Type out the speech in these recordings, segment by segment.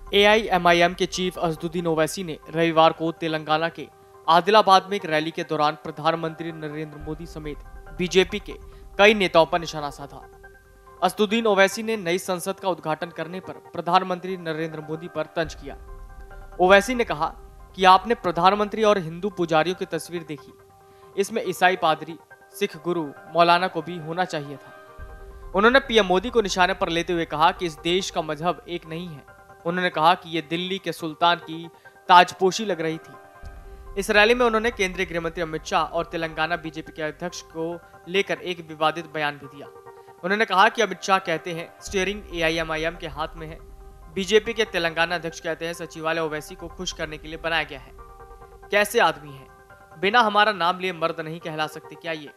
AIMIM के chief Asaduddin Owaisi ने रविवार को तेलंगाना के आदिलाबाद में एक रैली के दौरान प्रधानमंत्री नरेंद्र मोदी समेत बीजेपी के कई नेताओं पर निशाना साधा। असदुद्दीन ओवैसी ने नई संसद का उद्घाटन करने पर प्रधानमंत्री नरेंद्र मोदी पर तंज किया। ओवैसी ने कहा कि आपने प्रधानमंत्री और हिंदू पुजारियों की तस्वीर देखी, इसमें ईसाई पादरी, सिख गुरु, मौलाना को भी होना चाहिए था। उन्होंने पीएम मोदी को निशाने पर लेते हुए कहा कि इस देश का मजहब एक नहीं है। उन्होंने कहा कि यह दिल्ली के सुल्तान की ताजपोशी लग रही थी। इस रैली में उन्होंने केंद्रीय गृह मंत्री अमित शाह और तेलंगाना बीजेपी के अध्यक्ष को लेकर एक विवादित बयान भी दिया। उन्होंने कहा कि अमित शाह कहते हैं स्टीयरिंग एआईएमआईएम के हाथ में है। बीजेपी के तेलंगाना अध्यक्ष कहते हैं सचिवालय ओवैसी को खुश करने के लिए बनाया गया है। कैसे आदमी है, बिना हमारा नाम लिए मर्द नहीं कहला सकते क्या ये?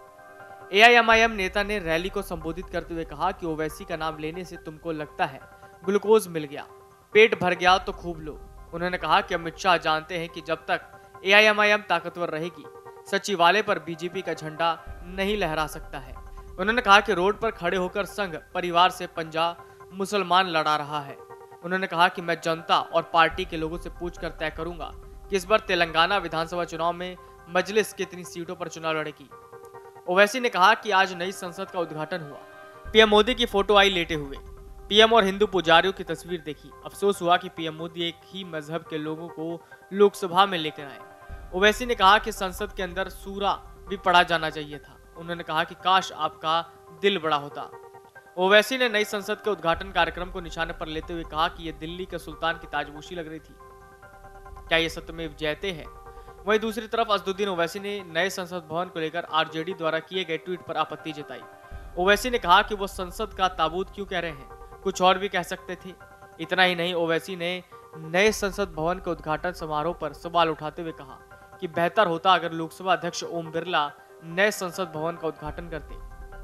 एआईएमआईएम नेता ने रैली को संबोधित करते हुए कहा कि ओवैसी का नाम लेने से तुमको लगता है ग्लूकोज मिल गया, पेट भर गया तो खूब लो। उन्होंने कहा कि अमित शाह जानते हैं कि जब तक एआईएमआईएम ताकतवर रहेगी, सचिवालय पर बीजेपी का झंडा नहीं लहरा सकता है। उन्होंने कहा कि रोड पर खड़े होकर संघ परिवार से पंजा मुसलमान लड़ा रहा है। उन्होंने कहा कि मैं जनता और पार्टी के लोगों से पूछकर तय करूंगा कि इस बार तेलंगाना विधानसभा चुनाव में मजलिस कितनी सीटों पर चुनाव लड़ेगी। ओवैसी ने कहा कि आज नई संसद का उद्घाटन हुआ। पीएम मोदी की फोटो आई लेटे हुए, पीएम और हिंदू पुजारियों की तस्वीर देखी। अफसोस हुआ कि पीएम मोदी एक ही मजहब के लोगों को लोकसभा में लेकर आए। ओवैसी ने कहा कि संसद के अंदर सूरा भी पढ़ा जाना चाहिए था। उन्होंने कहा कि काश आपका दिल बड़ा होता। ओवैसी ने नई संसद के उद्घाटन कार्यक्रम को निशाने पर लेते हुए कहा कि यह दिल्ली के सुल्तान की ताजपोशी लग रही थी। क्या ये सत्यमेव जयते है? वहीं दूसरी तरफ असदुद्दीन ओवैसी ने नए संसद भवन को लेकर आरजेडी द्वारा किए गए ट्वीट पर आपत्ति जताई। ओवैसी ने कहा कि वो संसद का ताबूत क्यों कह रहे हैं, कुछ और भी कह सकते थे। इतना ही नहीं, ओवैसी ने नए संसद भवन के उद्घाटन समारोह पर सवाल उठाते हुए कहा कि बेहतर होता अगर लोकसभा अध्यक्ष ओम बिरला नए संसद भवन का उद्घाटन करते।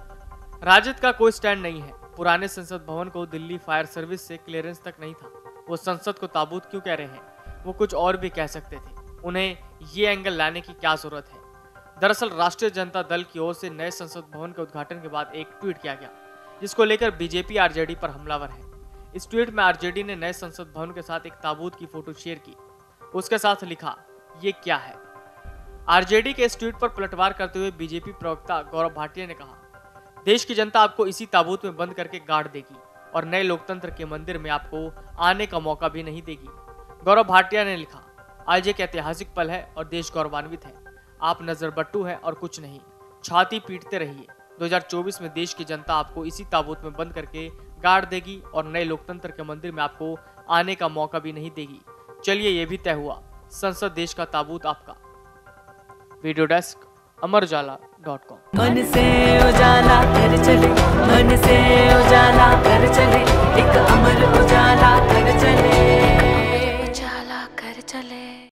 राजद का कोई स्टैंड नहीं है। पुराने संसद भवन को दिल्ली फायर सर्विस से क्लियरेंस तक नहीं था। वो संसद को ताबूत क्यों कह रहे हैं? वो कुछ और भी कह सकते थे। उन्हें ये एंगल लाने की क्या जरूरत है? दरअसल राष्ट्रीय जनता दल की ओर से नए संसद भवन के उद्घाटन के बाद एक ट्वीट किया गया, जिसको लेकर बीजेपी आरजेडी पर हमलावर है। इस ट्वीट में आरजेडी ने नए संसद भवन के साथ एक ताबूत की फोटो शेयर की। उसके साथ लिखा, ये क्या है? आरजेडी के इस ट्वीट पर पलटवार करते हुए बीजेपी प्रवक्ता गौरव भाटिया ने कहा, देश की जनता आपको इसी ताबूत में बंद करके गाड़ देगी और नए लोकतंत्र के मंदिर में आपको आने का मौका भी नहीं देगी। गौरव भाटिया ने लिखा, आज एक ऐतिहासिक पल है और देश गौरवान्वित है। आप नजरबट्टू हैं और कुछ नहीं, छाती पीटते रहिए। 2024 में देश की जनता आपको इसी ताबूत में बंद करके गाड़ देगी और नए लोकतंत्र के मंदिर में आपको आने का मौका भी नहीं देगी। चलिए ये भी तय हुआ, संसद देश का ताबूत आपका। वीडियो डेस्क अमरउजाला.com। मन से उजाला कर चले, मन से उजाला कर चले, एक